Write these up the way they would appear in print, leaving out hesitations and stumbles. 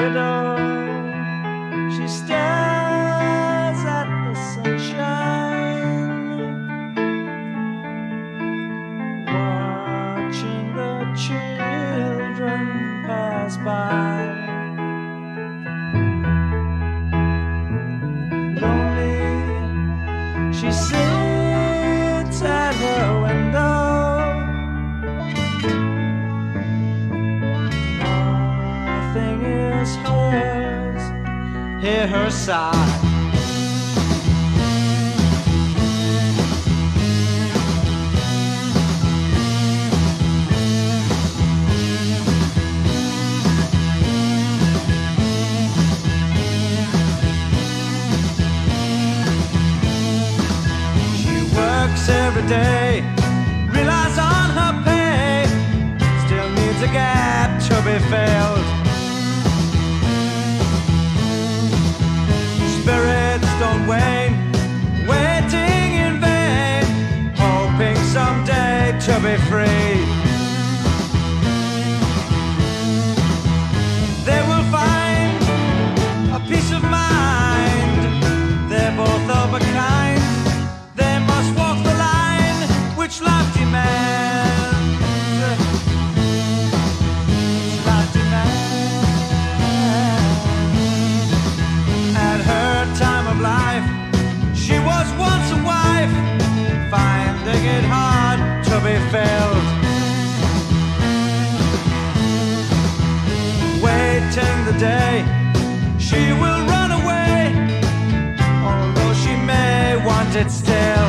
widow, she stares at the sunshine, watching the children pass by. Lonely, she sits at her window, hers, hear her sigh. She works every day, relies on her pay, still needs a gap to be filled. Spirits don't wane, waiting in vain, hoping someday to be free. They will find a peace of mind, they're both of a kind. They must walk the line which life demands. Which life demands. At her time of life, she was once a wife, finding it hard to be filled. Waiting the day she will run away, although she may want it still.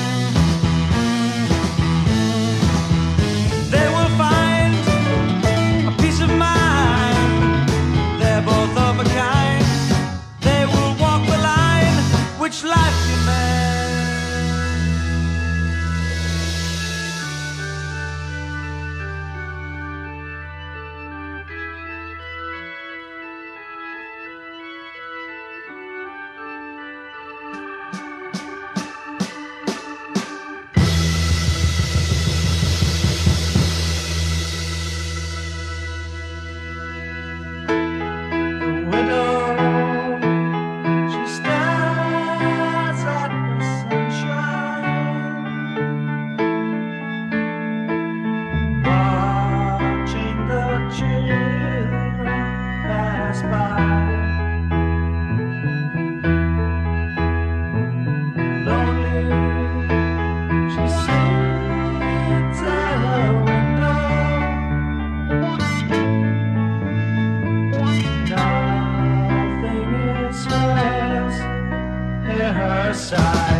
They will find a peace of mind, they're both of a kind. They will walk the line which life demands. Side.